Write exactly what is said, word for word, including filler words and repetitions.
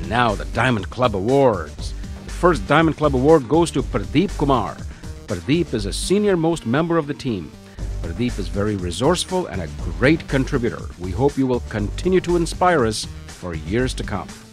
And now the Diamond Club Awards. The first Diamond Club Award goes to Pradeep Kumar. Pradeep is a senior-most member of the team. Pradeep is very resourceful and a great contributor. We hope you will continue to inspire us for years to come.